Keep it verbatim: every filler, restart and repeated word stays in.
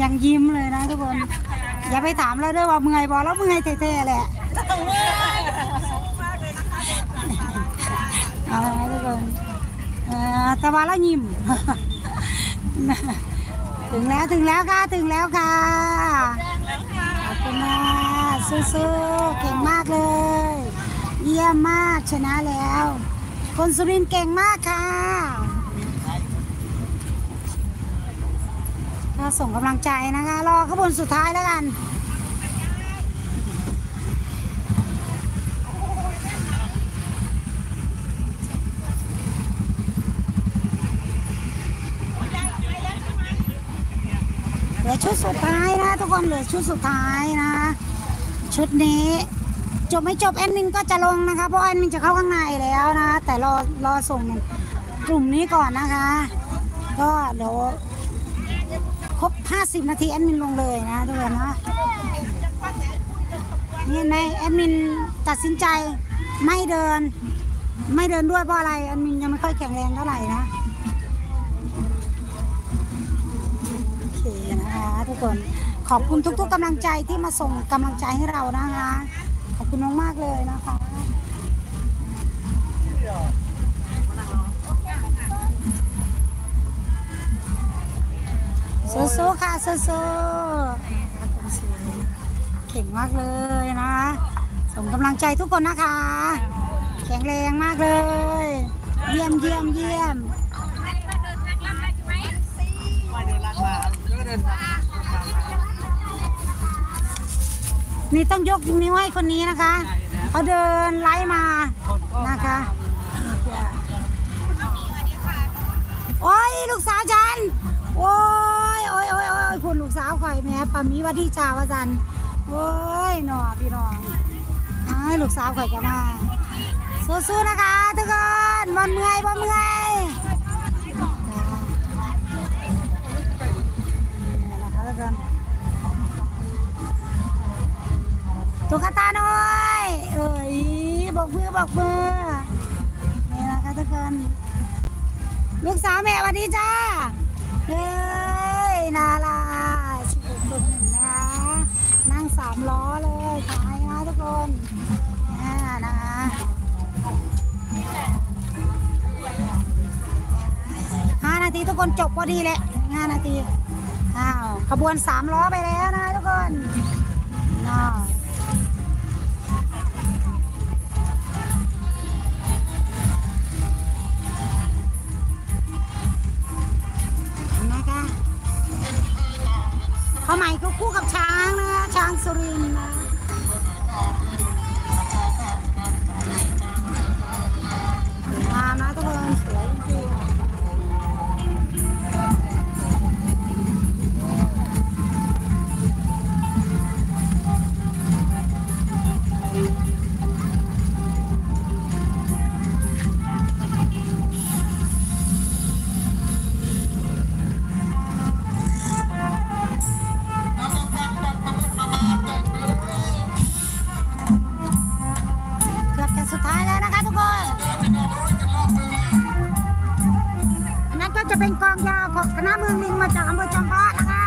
ยังยิ้มเลยนะทุกคนอย่าไปถามแล้วด้วยว่าเมื่อยบอกแล้วเมื่อยเท่ๆแหละเอาละทุกคนตะวันแล้วยิ้มถึงแล้วถึงแล้วค่ะถึงแล้วค่ะขอบคุณนะสู้ๆเก่งมากเลยเยี่ยมมากชนะแล้วคนสุรินทร์เก่งมากค่ะก็ส่งกำลังใจนะคะรอขบวนสุดท้ายแล้วกันเหลือชุดสุดท้ายนะทุกคนเหลือชุดสุดท้ายนะชุดนี้จบไม่จบแอดมินก็จะลงนะคะเพราะแอดมินจะเข้าข้างในแล้วนะแต่รอรอส่งกลุ่มนี้ก่อนนะคะก็เดี๋ยวครบห้าสิบนาทีแอดมินลงเลยนะทุกคนนะนี่ในแอดมินตัดสินใจไม่เดินไม่เดินด้วยเพราะอะไรแอดมินยังไม่ค่อยแข็งแรงเท่าไหร่นะโอเคนะคะทุกคนขอบคุณทุกๆกำลังใจที่มาส่งกำลังใจให้เรานะคะขอบคุณมากๆเลยนะคะสู้ๆค่ะสู้ๆเก่งมากเลยนะส่งกำลังใจทุกคนนะคะแข็งแรงมากเลยเยี่ยมเยี่ยมเยี่ยมนี่ต้องยกนิ้วให้คนนี้นะคะเขาเดินไล่มานะคะโอ้ยลูกสาวฉันโอ้ยโอ้ยโอ้ยโอ้ยคุณลูกสาวข่อยแม่ปามีวัดที่ชาวจันโอ้ยหนอพี่น้องไอ้ลูกสาวข่อยจะมาสู้ๆนะคะทุกคนวันเมื่อยวันเมื่อยตุ๊กตาน้อยเอ้ยบอกมือบอกมือนี่นะคะทุกคนลูกสาวแม่สวัสดีจ้าเฮ้ยนาลาสิบหกคนหนึ่งนะคะนั่งสามล้อเลยขายนะทุกคนอ่านะคะห้านาทีทุกคนจบพอดีแหละห้านาทีอ้าวขบวนสามล้อไปแล้วนะทุกคนน่าเขาใหม่ก็คู่กับช้างนะช้างสุรินทร์นะงามนะทุกคนสวยจริงจะเป็นกองยาวของคณะเมืองลิงมาจากอำเภอจอมพระนะคะ